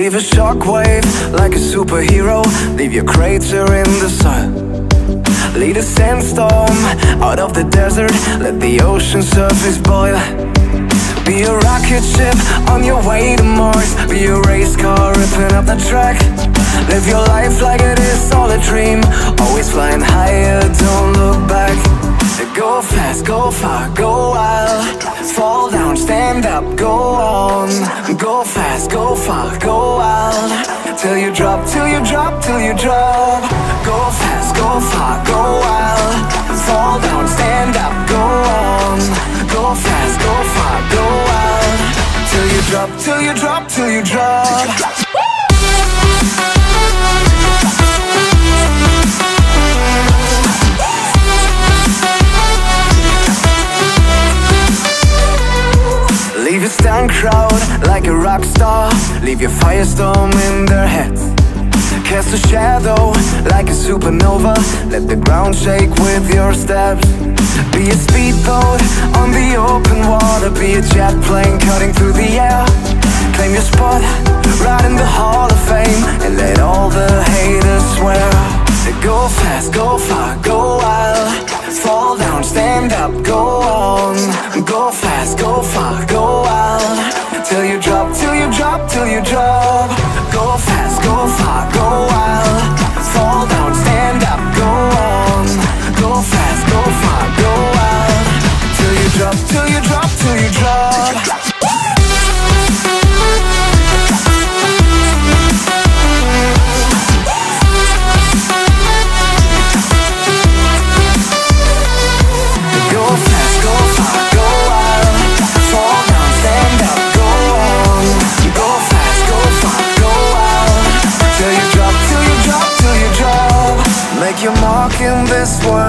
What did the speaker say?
Leave a shockwave like a superhero. Leave your crater in the soil. Lead a sandstorm out of the desert. Let the ocean surface boil. Be a rocket ship on your way to Mars. Be a race car ripping up the track. Live your life like it is all a dream. Always flying higher, don't look back. Go fast, go far, go wild. Fall down, stand up, go on. Go fast, go far, go wild. Till you drop, till you drop, till you drop. Go fast, go far, go wild. Fall down, stand up, go on. Go fast, go far, go wild. Till you drop, till you drop, till you drop. Leave your stunned crowd like a rock star. Leave your firestorm in their heads. Cast a shadow like a supernova. Let the ground shake with your steps. Be a speedboat on the open water. Be a jet plane cutting through the air. Claim your spot right in the Hall of Fame. And let all the haters swear. Go fast, go far, go wild. Fall down, stand up, go on. Go fast, go far, go wild. Till you drop, till you drop, till you drop. Go fast, go far, go wild. Fall down, stand up, go on. Go fast, go far, go wild. Till you drop, till you drop, till you drop. Make your mark in this world.